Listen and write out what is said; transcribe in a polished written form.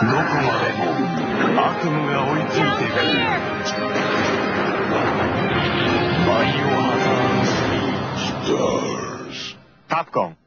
でも悪夢が追いついてくる。バイオハザード3。タプコン